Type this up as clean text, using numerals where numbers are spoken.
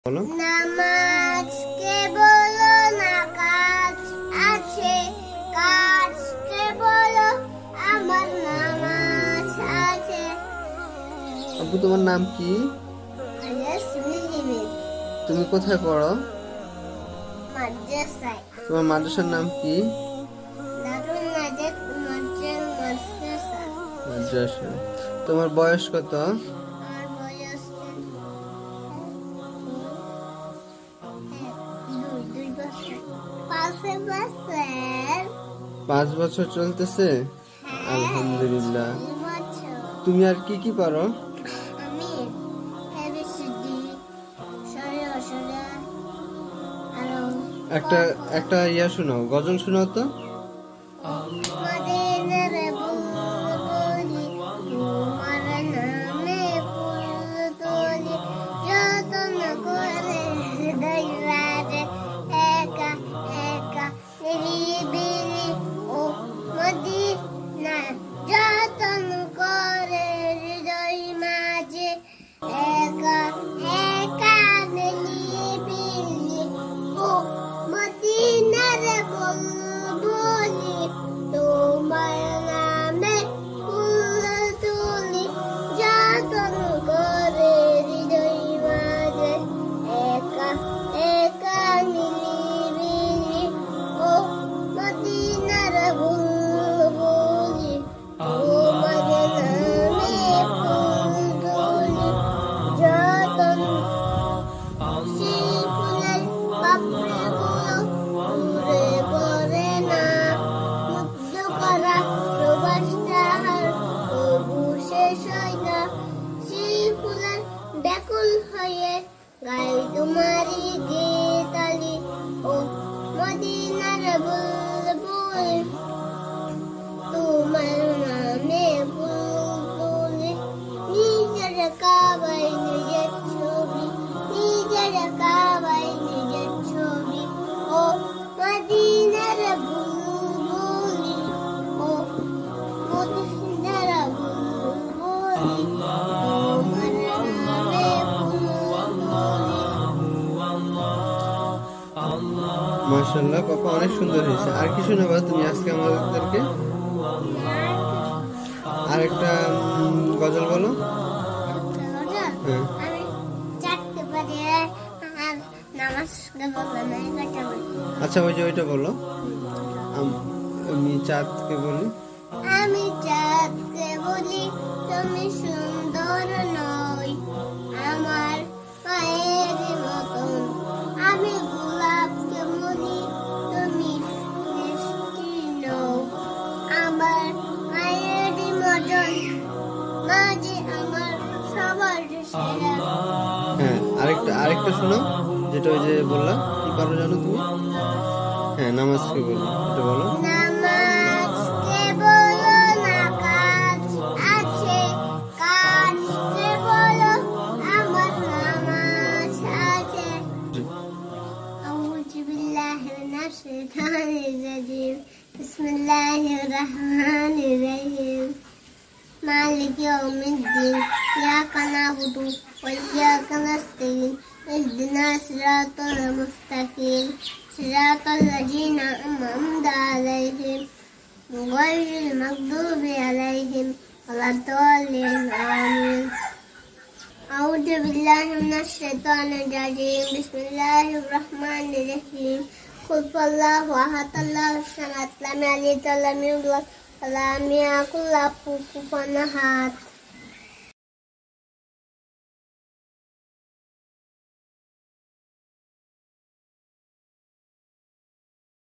বলো। নামাজ কে বলো না কাজ আছে, কাজ কে বলো আমার নামাজ আছে। আপু তোমার নাম কি? মেহমেত। তুমি কোথায় পড়ো? মাদ্রাসায়। তোমার মাদ্রাসার নাম কি? দারুন নাজাত মাদ্রাসা। তোমার বয়স কত? আমার বয়স 2 বছর। 5 বছর। 5 বছর চলতেছে। আলহামদুলিল্লাহ। 2 বছর। তুমি আর কি কি পারো? আমি এবিসিডি সরে আরো একটা ইয়া শোনাও, গজল শোনাও তো। মদিনার বুলবুলি তোমার নামে ফুল তুলি, যতন করে হৃদয় বাজে একা একা নিরিবিলি। ও মদিনা যতন করে হৃদয় মাঝে একা একা নিরিবিলি। ও মদিনার বুলবুলি তোমার নামে ফুল তুলি, যতন করে হৃদয় মাঝে একা একা নিরিবিলি। ও মদিনার বুলবুলি তোমার নামে ফুল তুলি, যতন সেই ফুলের পাপড়িগুলো উড়ে পড়ে না, মুগ্ধ করা প্রবাস তাহার তবু শেষ হয় না। সেই ফুলের ব্যাকুল হয়ে গাই তোমারই গীতালি। ও মদিনার বুলবুল তোমার নামে ফুল তুলি, নিজের কাবায় নিজের ছবি, নিজের কাবায় নিজের ছবি। ও মদিনার বুলবুলি, ও মদিনার বুলবুলি তোমার নামে ফুল তুলি। মাশাআল্লাহ পাপা, অনেক সুন্দর হয়েছে। আর কি শোনাবা তুমি আজকে আমাদেরকে? আর একটা গজল বলো। হ্যাঁ। আমি চারটে পারি আর নামাজ বললাম না, এটা বলি। আচ্ছা, ওইটা বলো। আমি চাঁদকে বলি। আমি চাঁদকে বলি তুমি সুন্দর নই, আমার মায়ের মতন। আমি গোলাপকে বলি তুমি মিষ্টি নও, আমার মায়ের মতন। মাঝে আমার সবার সেরা। হ্যাঁ, আরেকটা শোনো, যেটা ওই যে বললা। কি পারো জানো তুমি? হ্যাঁ, নামাজকে বলো, এটা বলো। নামাজ কে বলো না কাজ আছে, কাজ কে বলো আমার নামাজ আছে। আউযু বিল্লাহি মিনাশ শাইতানির রাজিম। বিসমিল্লাহির রহমানির রহিম। মালিক ইয়াউমিদ্দিন। ইয়াকা না'বুদু ওয়া ইয়াকা নাস্তাঈন। ইহদিনাস সিরাতাল মুস্তাকিম। সিরাতাল লাযীনা আন'আমতা আলাইহিম গায়রিল মাগদুবি আলাইহিম ওয়ালাদ-দাল্লিন। আমিন। আউযু বিল্লাহি মিনাশ শাইতানির রাজিম। বিসমিল্লাহির রহমানির রহিম। কুল হুয়াল্লাহু আহাদ আল্লাহুস সামাদ লাম ইয়ালিদ ওয়া লাম ইউলাদ ওয়া লাম ইয়াকুল লাহু কুফুওয়ান আহাদ।